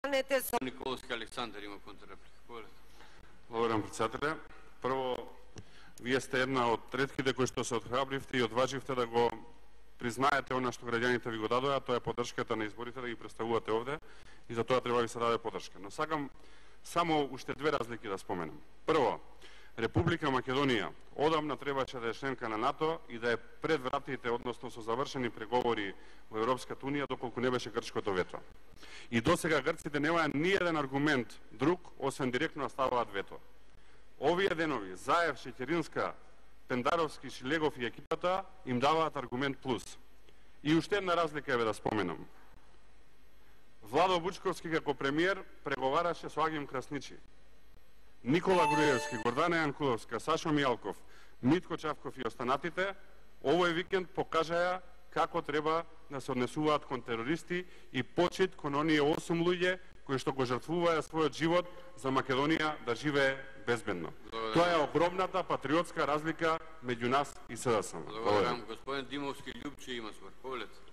Николовски Александар има контрреплика. Благодарам, председателе. Прво, вие сте една од ретките кои што се отхрабривте и одваживте да го признаете она што граѓаните ви го дадоа, тоа е поддршката на изборите, да ги представувате овде и за тоа треба да ви се даде поддршка. Но сакам само уште две разлики да споменам. Прво, Република Македонија одамна требаше да е членка на НАТО и да е пред вратите, односно со завршени преговори во Европската унија, доколку не беше грчкото вето. И досега грците немаат ни еден аргумент друг, освен директно да ставаат вето. Овие денови, Заев, Шеќеринска, Пендаровски, Шилегов и екипата им даваат аргумент плюс. И уште една разлика е да споменам. Владо Вучковски како премиер преговараше со Агим Красничи. Никола Груевски, Гордана Јанкуловска, Сашо Мијалков, Митко Чавков и останатите овој викенд покажаја како треба да се однесуваат кон терористи и почит кон оние 8 луѓе кои што го жртвуваја својот живот за Македонија да живее безбедно. Тоа е огромната патриотска разлика меѓу нас и СДСМ. Благодарам. Господин Димовски Љупче има збор. Повелете.